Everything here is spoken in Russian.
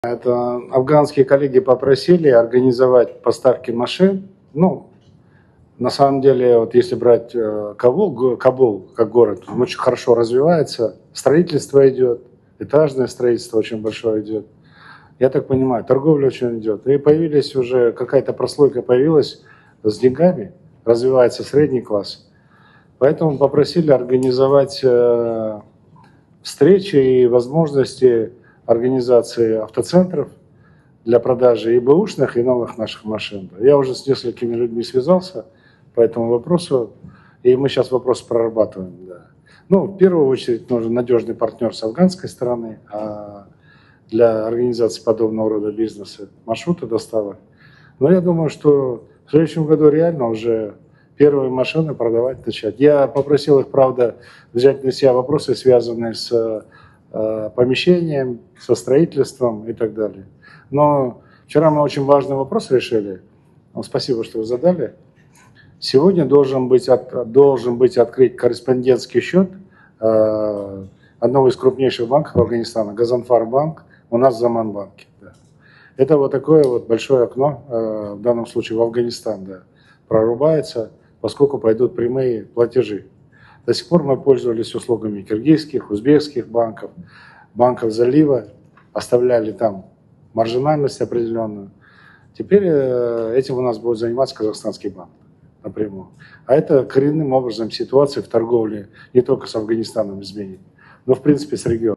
Это афганские коллеги попросили организовать поставки машин. Ну, на самом деле, вот если брать Кабул как город, он очень хорошо развивается, строительство идет, этажное строительство очень большое идет. Я так понимаю, торговля очень идет. И появились уже, какая-то прослойка появилась с деньгами, развивается средний класс. Поэтому попросили организовать встречи и возможности организации автоцентров для продажи и бэушных, и новых наших машин. Я уже с несколькими людьми связался по этому вопросу, и мы сейчас вопрос прорабатываем. Да. Ну, в первую очередь нужен надежный партнер с афганской стороны, а для организации подобного рода бизнеса маршруты доставок. Но я думаю, что в следующем году реально уже первые машины продавать начать. Я попросил их, правда, взять на себя вопросы, связанные с помещением, со строительством и так далее. Но вчера мы очень важный вопрос решили. Спасибо, что вы задали. Сегодня должен быть открыт корреспондентский счет одного из крупнейших банков Афганистана, Газанфарбанк, у нас в Заманбанке. Да. Это вот такое вот большое окно, в данном случае в Афганистан, да, прорубается, поскольку пойдут прямые платежи. До сих пор мы пользовались услугами киргизских, узбекских банков, банков залива, оставляли там маржинальность определенную. Теперь этим у нас будет заниматься казахстанский банк напрямую. А это коренным образом ситуацию в торговле не только с Афганистаном изменит, но в принципе с регионом.